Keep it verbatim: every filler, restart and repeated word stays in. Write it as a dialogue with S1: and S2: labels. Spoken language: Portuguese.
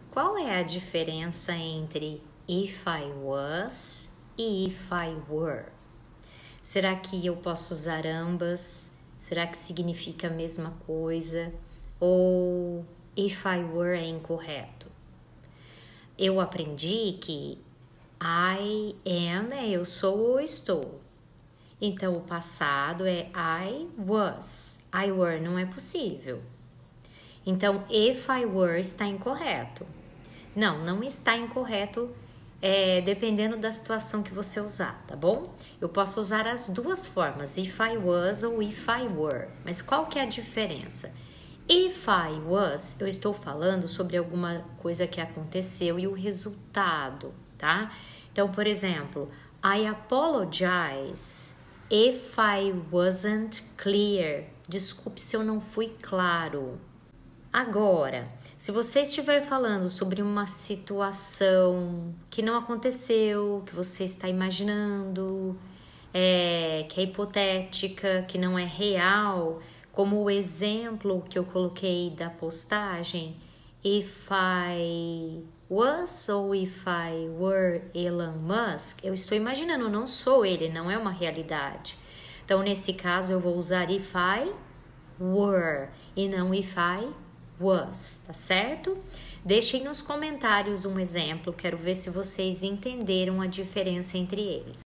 S1: Qual é a diferença entre if I was e if I were? Será que eu posso usar ambas? Será que significa a mesma coisa? Ou if I were é incorreto? Eu aprendi que I am é eu sou ou estou. Então, o passado é I was. I were não é possível. Então, if I were está incorreto. Não, não está incorreto, é, dependendo da situação que você usar, tá bom? Eu posso usar as duas formas, if I was ou if I were. Mas qual que é a diferença? If I was, eu estou falando sobre alguma coisa que aconteceu e o resultado, tá? Então, por exemplo, I apologize if I wasn't clear. Desculpe se eu não fui claro. Agora, se você estiver falando sobre uma situação que não aconteceu, que você está imaginando, é, que é hipotética, que não é real, como o exemplo que eu coloquei da postagem, if I was ou if I were Elon Musk, eu estou imaginando, eu não sou ele, não é uma realidade. Então, nesse caso, eu vou usar if I were e não if I was, tá certo? Deixem nos comentários um exemplo, quero ver se vocês entenderam a diferença entre eles.